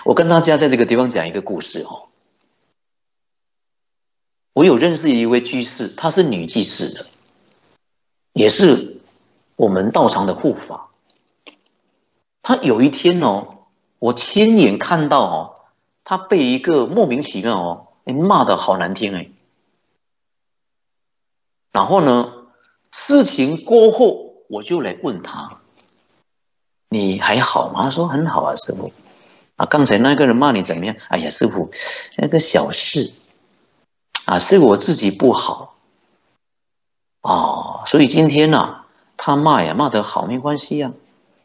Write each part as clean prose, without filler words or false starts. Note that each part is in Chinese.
我跟大家在这个地方讲一个故事哦。我有认识一位居士，她是女居士的，也是我们道场的护法。她有一天哦，我亲眼看到哦，她被一个莫名其妙哦，骂得好难听哎。然后呢，事情过后我就来问她，你还好吗？她说很好啊，师父。啊，刚才那个人骂你怎么样？哎呀，师父，那个小事啊，是我自己不好哦，所以今天呢、他骂呀骂得好没关系呀、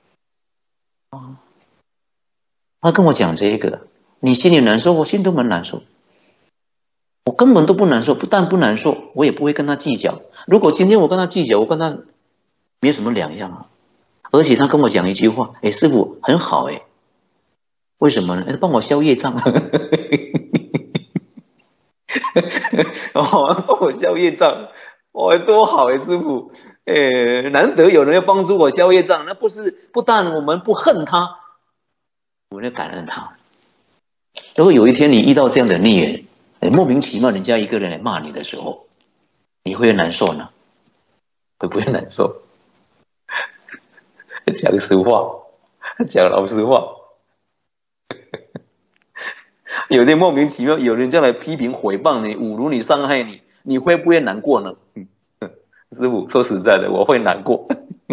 他跟我讲这个，你心里难受，我心都蛮难受，我根本都不难受，不但不难受，我也不会跟他计较。如果今天我跟他计较，我跟他没有什么两样啊。而且他跟我讲一句话，哎，师父很好哎，为什么呢？他帮我消业障。哦，帮我消业障，哦，多好哎，师父，难得有人要帮助我消业障，那不但我们不恨他，我们要感恩他。如果有一天你遇到这样的孽缘，莫名其妙人家一个人来骂你的时候，你会难受呢？会不会难受？讲实话，讲老实话，有点莫名其妙，有人这样来批评、诽谤你、侮辱你、伤害你，你会不会难过呢？师父说实在的，我会难过。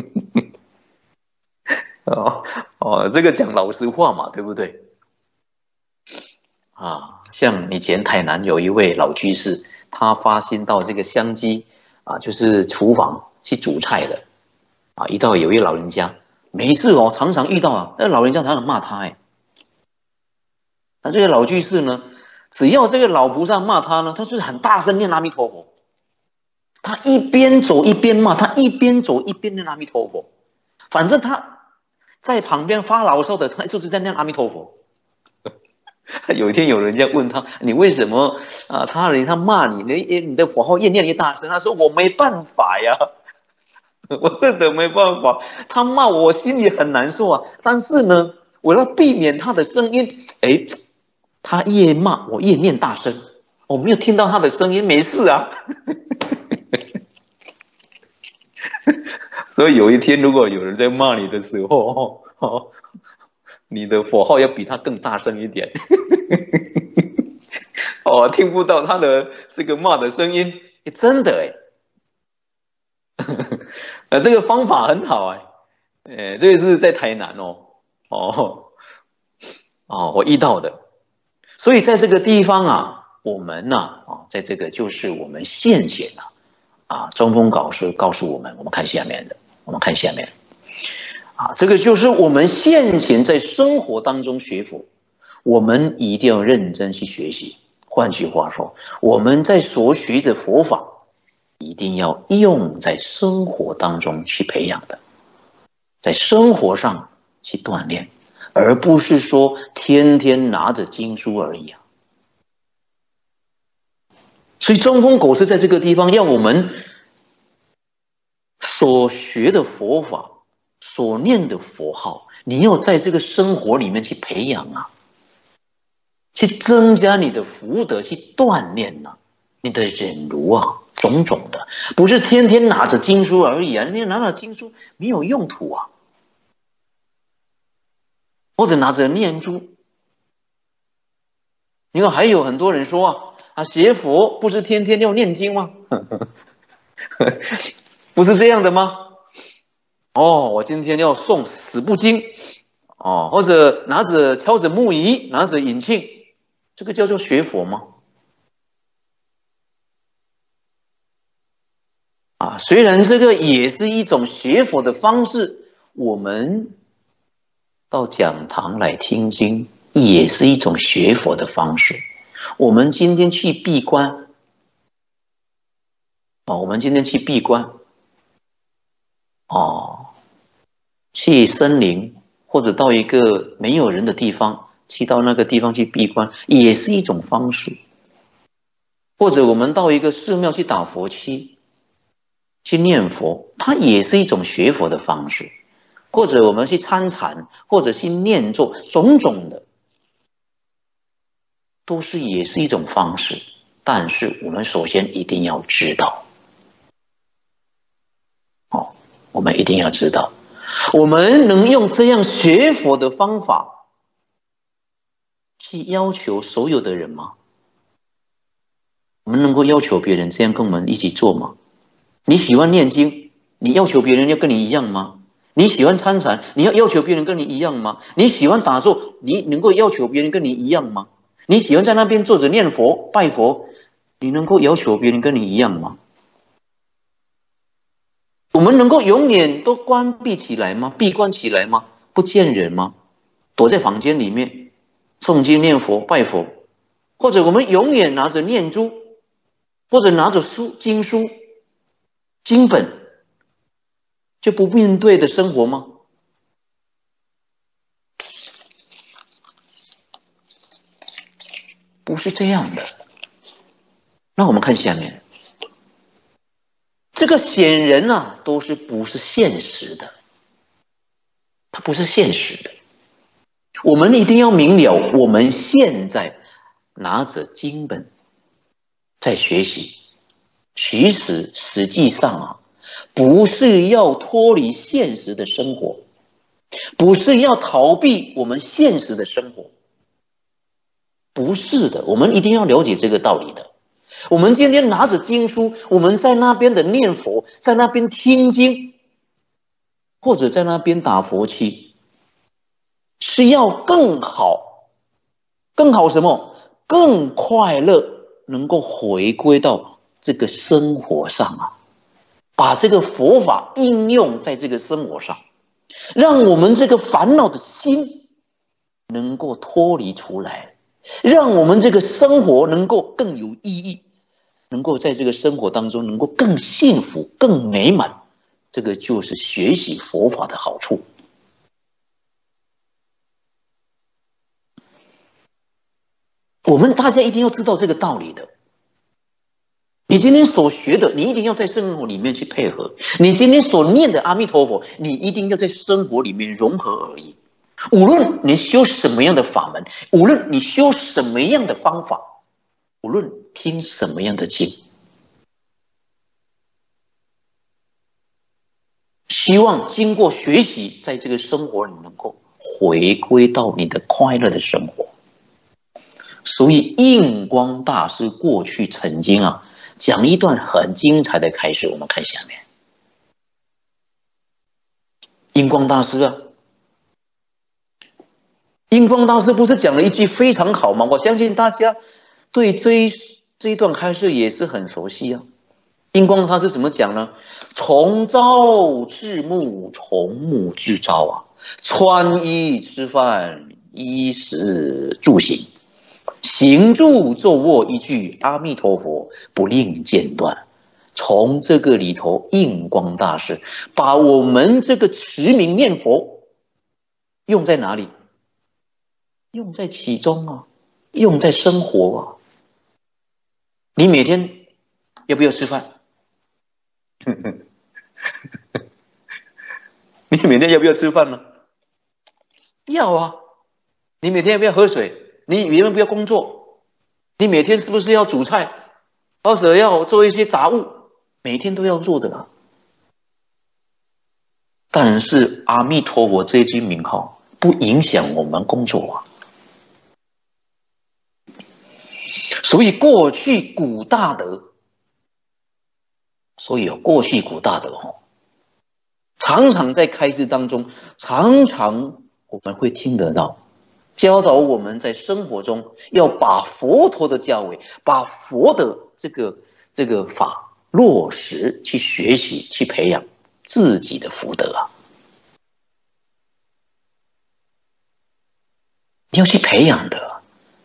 这个讲老实话嘛，对不对？像以前台南有一位老居士，他发心到这个香积就是厨房去煮菜的遇到有一位老人家，没事哦，常常遇到那老人家常常骂他那这个老居士呢，只要这个老菩萨骂他呢，他就是很大声念阿弥陀佛，他一边走一边骂，他一边走一边念阿弥陀佛，反正他在旁边发牢骚的，他就是在念阿弥陀佛。有一天有人家问他，你为什么他骂你，你的佛号越念越大声？他说我没办法呀，我真的没办法。他骂我心里很难受但是呢，我要避免他的声音，他越骂我越念大声，我没有听到他的声音，没事啊。所以有一天如果有人在骂你的时候你的佛号要比他更大声一点。听不到他的这个骂的声音，真的这个方法很好这个是在台南我遇到的。所以在这个地方我们在这个就是我们现前中峰老师告诉我们，我们看下面的，这个就是我们现前在生活当中学佛，我们一定要认真去学习。换句话说，我们在所学的佛法一定要用在生活当中去培养的，在生活上去锻炼，而不是说天天拿着经书而已所以中峰狗是在这个地方要我们所学的佛法，所念的佛号，你要在这个生活里面去培养去增加你的福德，去锻炼你的忍辱种种的，不是天天拿着经书而已你拿着经书没有用途或者拿着念珠。你看还有很多人说学佛不是天天要念经吗？不是这样的吗？我今天要诵十部经或者敲着木鱼，拿着引磬，这个叫做学佛吗？虽然这个也是一种学佛的方式，我们到讲堂来听经也是一种学佛的方式。我们今天去闭关去森林或者到一个没有人的地方，去到那个地方去闭关也是一种方式。或者我们到一个寺庙去打佛七，去念佛，它也是一种学佛的方式。或者我们去参禅，或者去念咒，种种的也是一种方式，但是我们首先一定要知道，我们一定要知道，我们能用这样学佛的方法去要求所有的人吗？我们能够要求别人这样跟我们一起做吗？你喜欢念经，你要求别人要跟你一样吗？你喜欢参禅，你要求别人跟你一样吗？你喜欢打坐，你能够要求别人跟你一样吗？你喜欢在那边坐着念佛拜佛，你能够要求别人跟你一样吗？我们能够永远都关闭起来吗？闭关起来吗？不见人吗？躲在房间里面诵经念佛拜佛，或者我们永远拿着念珠，或者拿着经书经本，就不面对的生活吗？不是这样的。那我们看下面，这个显然啊，不是现实的，它不是现实的。我们一定要明了，我们现在拿着经本在学习，其实实际上啊，不是要脱离现实的生活，不是要逃避我们现实的生活，不是的，我们一定要了解这个道理的。我们今天拿着经书，我们在那边的念佛，在那边听经，或者在那边打佛七，是要更好，更好什么？更快乐，能够回归到这个生活上啊，把这个佛法应用在这个生活上，让我们这个烦恼的心能够脱离出来，让我们这个生活能够更有意义，能够在这个生活当中能够更幸福、更美满。这个就是学习佛法的好处。我们大家一定要知道这个道理的。你今天所学的，你一定要在生活里面去配合；你今天所念的阿弥陀佛，你一定要在生活里面融合而已。无论你修什么样的法门，无论你修什么样的方法，无论听什么样的经，希望经过学习，在这个生活里能够回归到你的快乐的生活。所以印光大师过去曾经啊讲一段很精彩的开示，我们看下面。印光大师啊，印光大师不是讲了一句非常好吗？我相信大家对这一段开示也是很熟悉啊。印光大师怎么讲呢？从朝至暮，从暮至朝啊，穿衣吃饭，衣食住行，行住坐卧一句阿弥陀佛，不令间断。从这个里头，印光大师把我们这个持名念佛用在哪里？用在其中啊，用在生活啊。你每天要不要吃饭？你每天要不要吃饭呢？要啊。你每天要不要喝水？你每天要不要工作？你每天是不是要煮菜，或者要做一些杂物？每天都要做的啊。但是阿弥陀佛这一句名号不影响我们工作啊。所以过去古大德，常常在开示当中，常常我们会听得到，教导我们在生活中要把佛陀的教诲，把佛的这个法落实，去学习，去培养自己的福德啊。你要去培养的。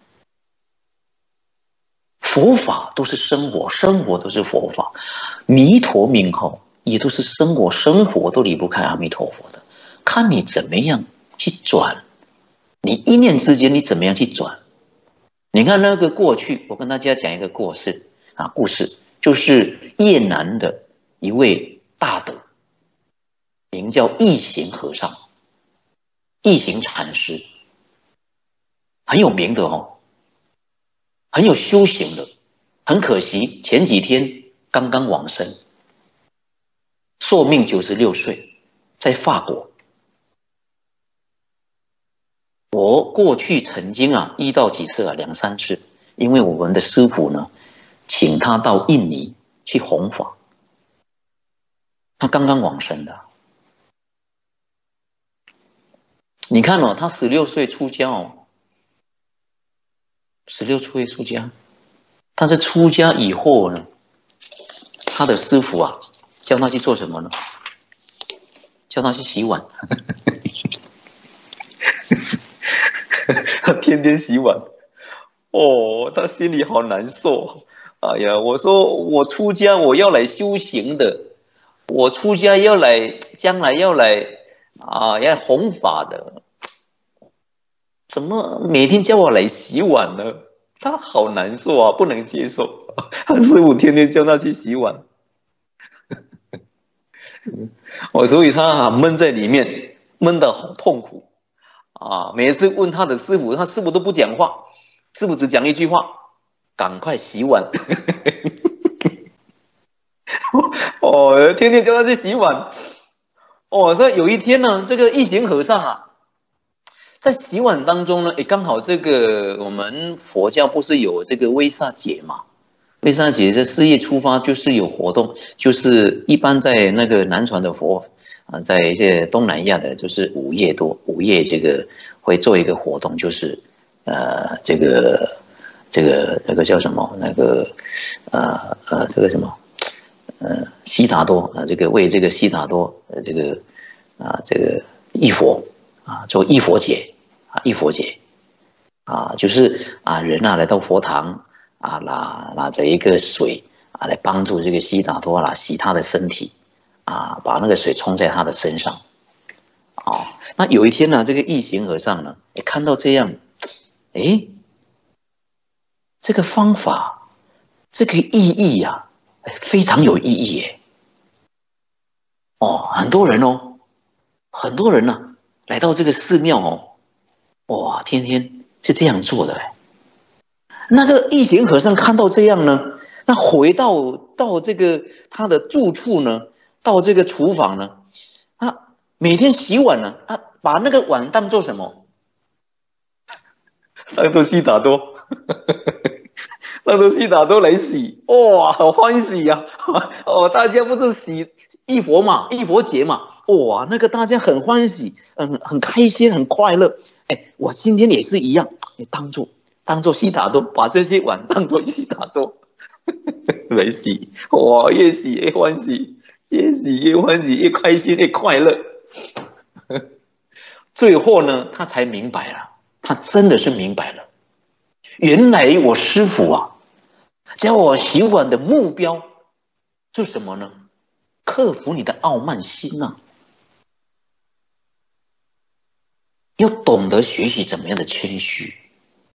佛法都是生活，生活都是佛法。弥陀名号也都是生活，生活都离不开阿弥陀佛的。看你怎么样去转，你一念之间你怎么样去转。你看那个过去，我跟大家讲一个故事，就是越南的一位大德，名叫一行和尚，一行禅师，很有名的哦。 很有修行的，很可惜前几天刚刚往生，寿命96岁，在法国。我过去曾经遇到几次2、3次，因为我们的师父呢，请他到印尼去弘法，他刚刚往生的。你看哦，他16岁出家哦，16岁出家，但是出家以后呢，他的师父叫他去做什么呢？叫他去洗碗，他天天洗碗。哦，他心里好难受。哎呀，我说我出家我要来修行的，我出家要来，将来要来要弘法的，怎么每天叫我来洗碗呢？他好难受啊，不能接受。他师父天天叫他去洗碗，所以他闷在里面，闷得好痛苦每次问他的师父，他师父都不讲话，师父只讲一句话：赶快洗碗。天天叫他去洗碗。所以有一天呢，这个一行和尚在洗碗当中呢，刚好这个我们佛教不是有这个威萨节嘛？威萨节这4月出发就是有活动，就是一般在那个南传的佛在一些东南亚的，就是5月这个会做一个活动，就是这个叫什么？那个这个什么？悉达多这个为这个悉达多这个忆佛做忆佛节忆佛节就是人来到佛堂拿着一个水来帮助这个悉达多洗他的身体把那个水冲在他的身上那有一天呢，这个一行和尚呢看到这样，这个方法这个意义非常有意义耶！很多人来到这个寺庙天天是这样做的那个一行和尚看到这样呢，那回到这个他的住处呢，到这个厨房呢，每天洗碗呢，把那个碗当做什么？当做悉达多。当做悉达多来洗，好欢喜大家不是洗忆佛嘛，忆佛节嘛，那个大家很欢喜，很开心，很快乐。我今天也是一样，当做悉达多，把这些碗当做悉达多来洗，越洗越欢喜，越洗越欢喜，越开心越快乐。最后呢，他才明白了，他真的是明白了，原来我师父教我洗碗的目标是什么呢？克服你的傲慢心要懂得学习怎么样的谦虚。